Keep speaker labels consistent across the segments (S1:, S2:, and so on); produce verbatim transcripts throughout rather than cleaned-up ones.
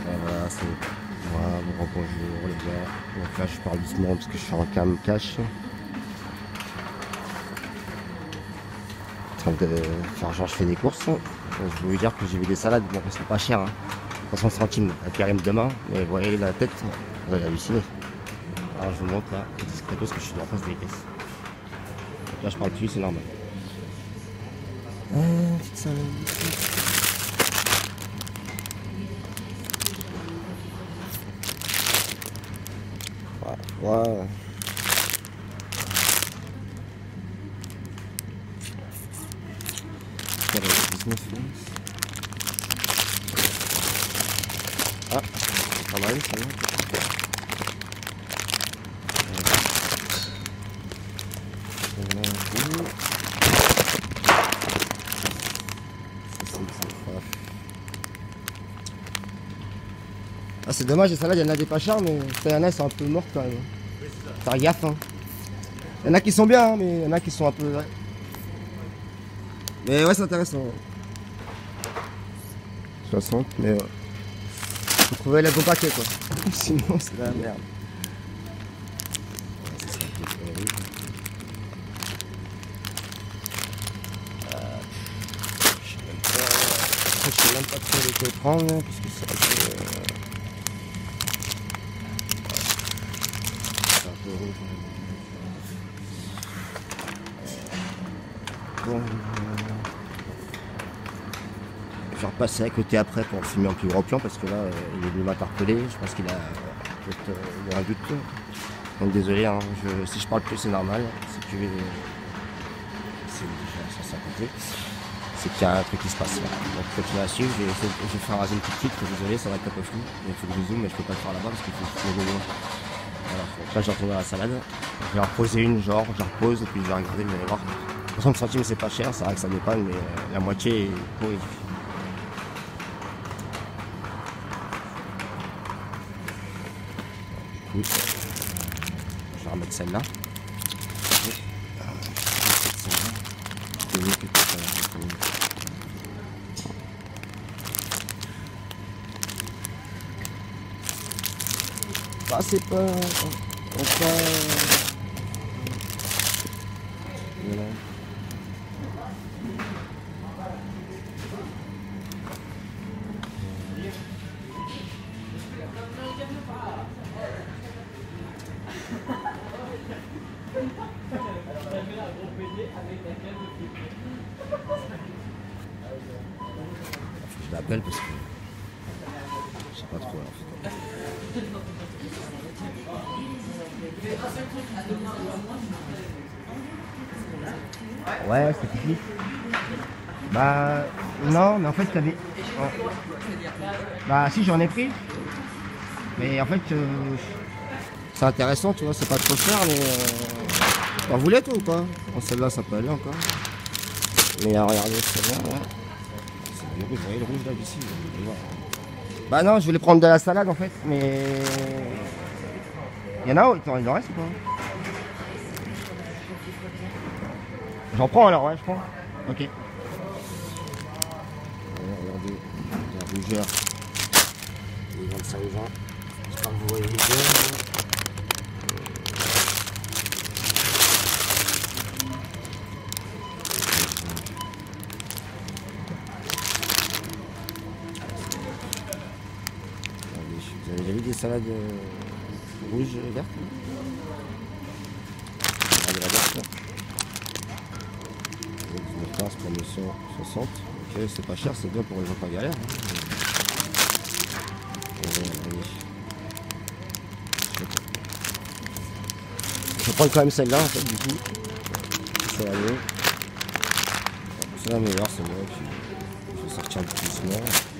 S1: Et voilà, c'est voilà, bon, bonjour les gars. Donc là je parle doucement parce que je suis en cam cash. En train de faire genre je fais des courses. Je voulais vous dire que j'ai vu des salades, bon elles sont pas chères, hein. soixante centimes, elles périment demain, mais vous voyez la tête, vous allez halluciner. Alors je vous montre là, discretos parce que je suis en face des caisses. Donc là je parle plus, c'est normal. Euh, petite salade ici. Voilà. Ouais. Ah, c'est pas mal ça. Ah, c'est dommage, les salades, il y en a des pas chers, mais il y en a, c'est un peu mort quand même. Faire gaffe, hein. Il y en a qui sont bien, hein, mais il y en a qui sont un peu. Ouais. Mais ouais, c'est intéressant. soixante, mais ouais. Faut trouver les bons paquets, quoi. Sinon, c'est la merde. Je sais même pas trop lesquels prendre, parce que c'est un peu. Euh... C'est un peu rouge. Bon. Je vais repasser à côté après pour filmer en plus gros plan parce que là euh, il est venu m'interpeller, je pense qu'il a peut-être euh, un doute. Donc désolé, hein, je, si je parle plus c'est normal, c'est que euh, c'est déjà côté, c'est qu'il y a un truc qui se passe. Voilà. Donc continuez à suivre, je vais, je vais faire raser une petite titre, désolé ça va être un peu flou, il faut que je zoome mais je peux pas le faire là-bas parce qu'il faut que je le loin. Voilà, donc là je vais retourner à la salade, je vais en reposer une genre, je la repose et puis je vais regarder, vous allez voir. soixante centimes c'est pas cher, c'est vrai que ça dépanne mais euh, la moitié est pourrie. Je vais remettre celle-là. Ah, c'est pas. Enfin. Voilà. Je l'appelle parce que je sais pas trop en fait. Ouais, c'est fini. Bah non, mais en fait t'avais. Oh. Bah si j'en ai pris. Mais en fait euh... c'est intéressant, tu vois, c'est pas trop cher, mais euh... t'en voulais toi ou pas? Bon, celle-là ça peut aller encore. Mais euh, regardez celle-là, ouais. C'est le rouge, vous voyez le rouge là d'ici, vous allez voir. Bah non, je voulais prendre de la salade en fait, mais il y en a, il en reste ou pas? J'en prends alors, ouais, je prends. Ok. Regardez, la rougeur. Les vingt-cinq juin. J'espère que vous voyez les deux. Vous avez déjà vu des salades euh, rouges et vertes? Regardez la verte là. quinze promotion soixante. Ok, c'est pas cher, c'est bien pour les gens pas galère. Hein. Je vais prendre quand même celle-là en fait du coup. C'est la mieux. C'est la meilleure, c'est moi. Puis je vais sortir un petit doucement.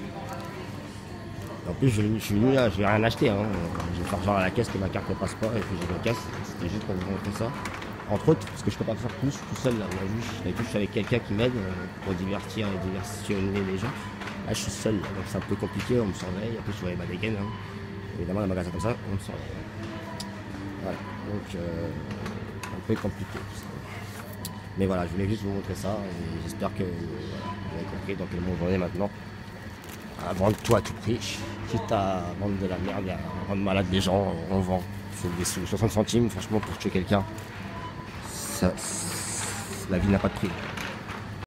S1: En plus, je, je suis venu là, je vais rien acheter. Hein. Je vais faire genre à la caisse que ma carte ne passe pas et puis j'ai ma caisse. C'était juste pour vous montrer ça. Entre autres, parce que je peux pas faire plus tout seul là. D'habitude, je suis avec quelqu'un qui m'aide pour divertir et diversionner les gens. Là, je suis seul, là, donc c'est un peu compliqué. On me surveille. En plus, je voyais ma dégaine. Hein. Évidemment, dans un magasin comme ça, on me surveille. Voilà, donc euh, un peu compliqué tout ça. Mais voilà, je voulais juste vous montrer ça. J'espère que euh, voilà, vous avez compris dans quel monde on est maintenant. à vendre tout à tout prix, quitte à vendre de la merde et à rendre malade les gens, on vend. C'est des sous, soixante centimes, franchement, pour tuer quelqu'un, ça, la vie n'a pas de prix.